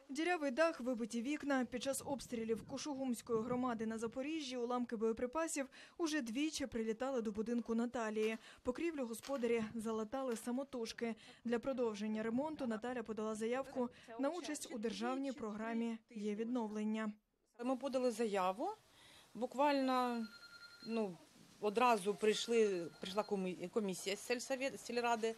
Дірявий дах, вибиті вікна. Під час обстрілів Кушугумської громади на Запоріжжі уламки боєприпасів уже двічі прилітали до будинку Наталії. Покрівлю господарі залатали самотужки. Для продовження ремонту Наталя подала заявку на участь у державній програмі «Є відновлення». Ми подали заяву, буквально одразу прийшла комісія з сільради.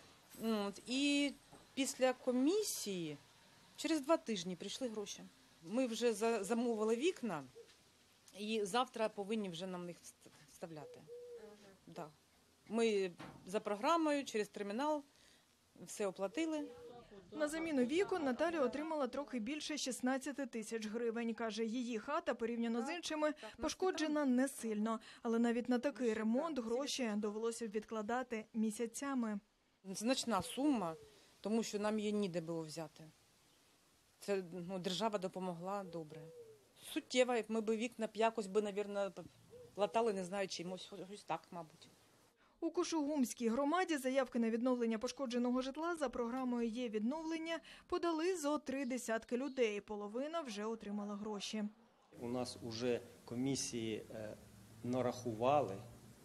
І після комісії через 2 тижні прийшли гроші. Ми вже замовили вікна і завтра повинні вже нам їх вставляти. Да. Ми за програмою через термінал все оплатили. На заміну вікон Наталя отримала трохи більше 16 тисяч гривень. Каже, її хата, порівняно з іншими, пошкоджена не сильно. Але навіть на такий ремонт гроші довелося відкладати місяцями. Значна сума, тому що нам її ніде було взяти. Це держава допомогла добре. Суттєво, ми б вікна якось би, мабуть, латали, не знаю чимось, ось так, мабуть. У Кушугумській громаді заявки на відновлення пошкодженого житла за програмою «Є відновлення» подали зо 30 людей. Половина вже отримала гроші. У нас вже комісії нарахували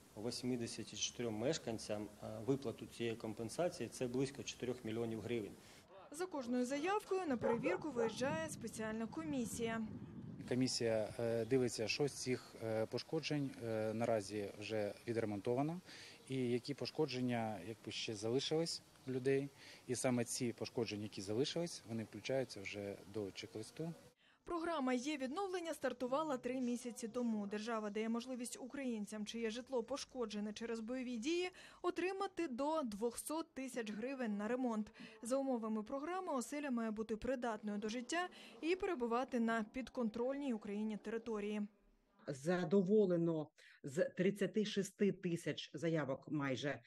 84 мешканцям виплату цієї компенсації. Це близько 4 мільйонів гривень. За кожною заявкою на перевірку виїжджає спеціальна комісія. Комісія дивиться, що з цих пошкоджень наразі вже відремонтовано і які пошкодження ще залишились у людей. І саме ці пошкодження, які залишились, вони включаються вже до чек-листу. Програма «Є відновлення» стартувала 3 місяці тому. Держава дає можливість українцям, чиє житло пошкоджене через бойові дії, отримати до 200 тисяч гривень на ремонт. За умовами програми оселя має бути придатною до життя і перебувати на підконтрольній Україні території. Задоволено з 36 тисяч заявок майже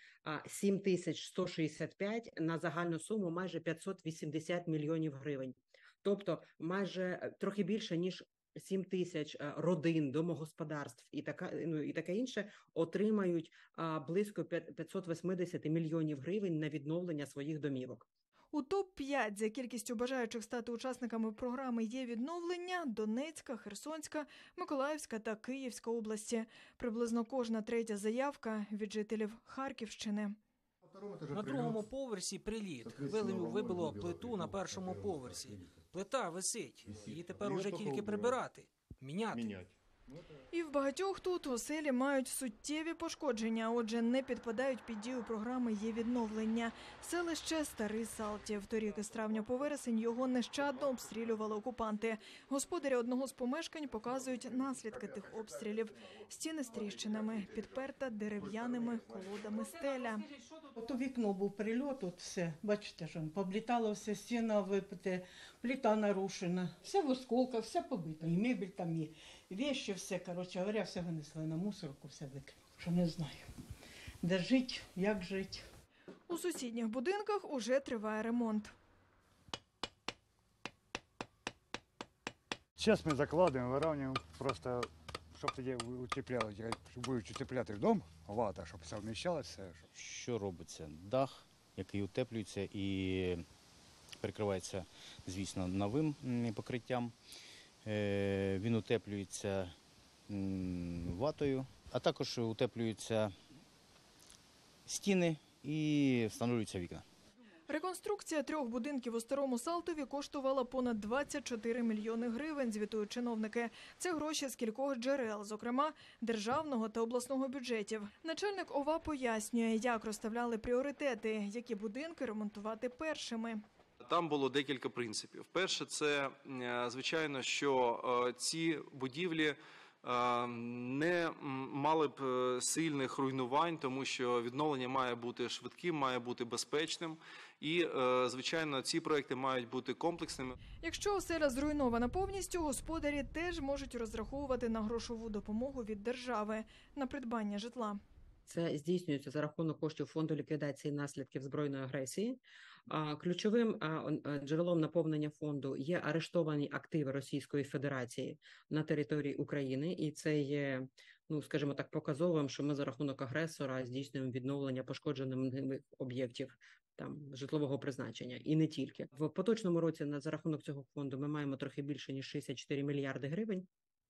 7165 на загальну суму майже 580 мільйонів гривень. Тобто майже трохи більше, ніж 7 тисяч родин, домогосподарств і таке інше отримають близько 580 мільйонів гривень на відновлення своїх домівок. У топ-5 за кількістю бажаючих стати учасниками програми «Є відновлення» Донецька, Херсонська, Миколаївська та Київська області. Приблизно кожна третя заявка від жителів Харківщини. На другому поверсі приліт. Хвилею вибило плиту на першому поверсі. Плита висить. Її тепер уже тільки прибирати, міняти. І в багатьох тут оселі мають суттєві пошкодження, отже, не підпадають під дію програми «Є відновлення». Селище Старий Салтів. Торік із травня по вересень його нещадно обстрілювали окупанти. Господарі одного з помешкань показують наслідки тих обстрілів. Стіни з тріщинами, підперта дерев'яними колодами стеля. От у вікно був прильот, от все, бачите, що поблітало все, стіна випита, плита нарушена, все в осколках, все побито, і мебель там, і вещи, все, коротше говоря, все винесли на мусорку, все викинули. Що не знаю, де жити, як жити. У сусідніх будинках уже триває ремонт. Зараз ми закладаємо, вирівнюємо, просто щоб тоді утепляли, щоб будуть утепляти дом, вата, щоб все вміщалося. Що робиться? Дах, який утеплюється і прикривається, звісно, новим покриттям. Він утеплюється ватою, а також утеплюються стіни і встановлюються вікна. Реконструкція 3 будинків у Старому Салтові коштувала понад 24 мільйони гривень, звітують чиновники. Це гроші з кількох джерел, зокрема державного та обласного бюджетів. Начальник ОВА пояснює, як розставляли пріоритети, які будинки ремонтувати першими. Там було декілька принципів. Перше, це, звичайно, що ці будівлі не мали б сильних руйнувань, тому що відновлення має бути швидким, має бути безпечним. І, звичайно, ці проекти мають бути комплексними. Якщо оселя зруйнована повністю, господарі теж можуть розраховувати на грошову допомогу від держави на придбання житла. Це здійснюється за рахунок коштів Фонду ліквідації наслідків збройної агресії. Ключовим джерелом наповнення фонду є арештовані активи Російської Федерації на території України. І це є, скажімо так, показовим, що ми за рахунок агресора здійснюємо відновлення пошкоджених об'єктів там житлового призначення, і не тільки. В поточному році за рахунок цього фонду ми маємо трохи більше ніж 64 мільярди гривень.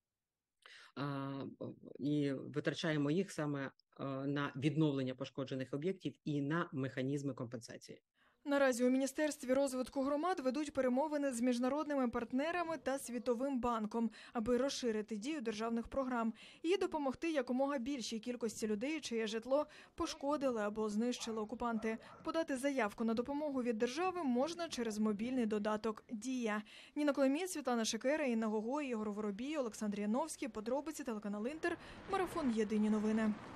І витрачаємо їх саме на відновлення пошкоджених об'єктів і на механізми компенсації. Наразі у Міністерстві розвитку громад ведуть перемовини з міжнародними партнерами та Світовим банком, аби розширити дію державних програм і допомогти якомога більшій кількості людей, чиє житло пошкодили або знищили окупанти. Подати заявку на допомогу від держави можна через мобільний додаток «Дія». Ніна Коломієць, Світлана Шикера, Інна Гогой, Ігор Воробій, Олександр Яновський. Подробиці, телеканал «Інтер», марафон «Єдині новини».